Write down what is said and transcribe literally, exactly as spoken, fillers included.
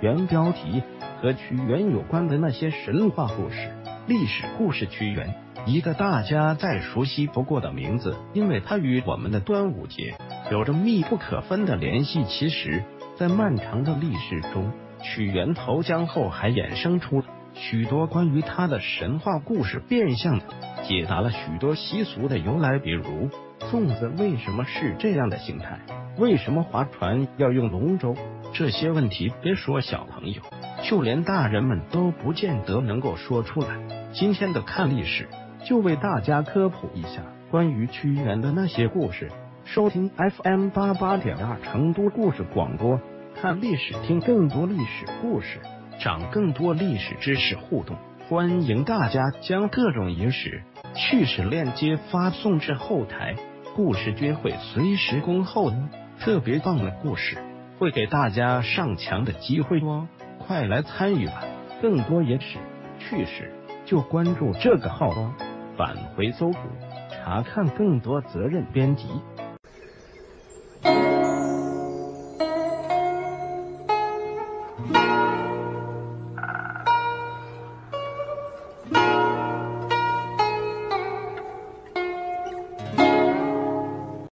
原标题：和屈原有关的那些神话故事。历史故事屈原，一个大家再熟悉不过的名字，因为它与我们的端午节有着密不可分的联系。其实，在漫长的历史中，屈原投江后还衍生出了许多关于他的神话故事，变相的解答了许多习俗的由来。比如，粽子为什么是这样的形态？为什么划船要用龙舟？这些问题，别说小朋友，就连大人们都不见得能够说出来。今天的看历史，就为大家科普一下关于屈原的那些故事。收听 F M 八八点二成都故事广播，看历史，听更多历史故事，长更多历史知识互动。欢迎大家将各种野史、趣事链接发送至后台，故事君会随时恭候哦。特别棒的故事会给大家上墙的机会哦，快来参与吧！更多野史、趣事就关注这个号哦。返回搜捕，查看更多责任编辑。